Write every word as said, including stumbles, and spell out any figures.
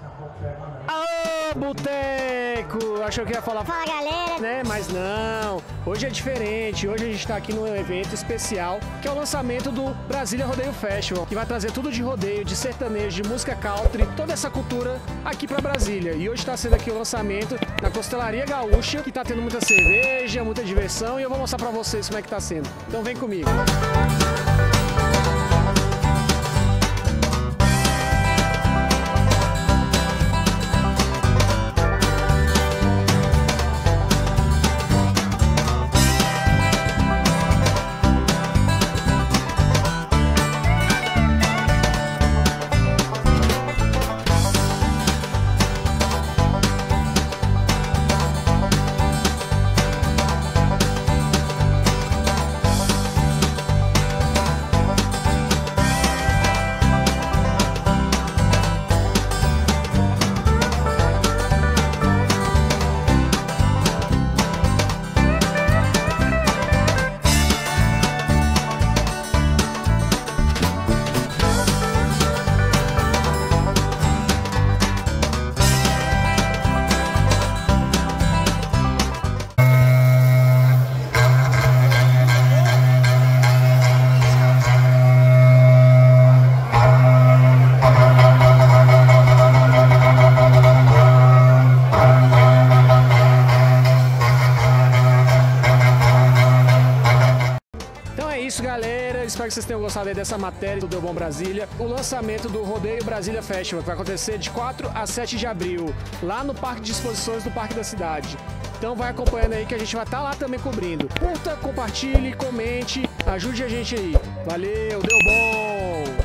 Ô, Boteco! Achou que ia falar Fala, galera! né? Mas não, hoje é diferente, hoje a gente está aqui num evento especial, que é o lançamento do Brasília Rodeio Festival, que vai trazer tudo de rodeio, de sertanejo, de música country, toda essa cultura aqui para Brasília. E hoje está sendo aqui o lançamento na Costelaria Gaúcha, que está tendo muita cerveja, muita diversão, e eu vou mostrar para vocês como é que tá sendo. Então vem comigo. Isso, galera, espero que vocês tenham gostado aí dessa matéria do Deu Bom Brasília. O lançamento do Rodeio Brasília Festival, que vai acontecer de quatro a sete de abril, lá no Parque de Exposições do Parque da Cidade. Então vai acompanhando aí que a gente vai estar lá também cobrindo. Curta, compartilhe, comente, ajude a gente aí. Valeu, deu bom!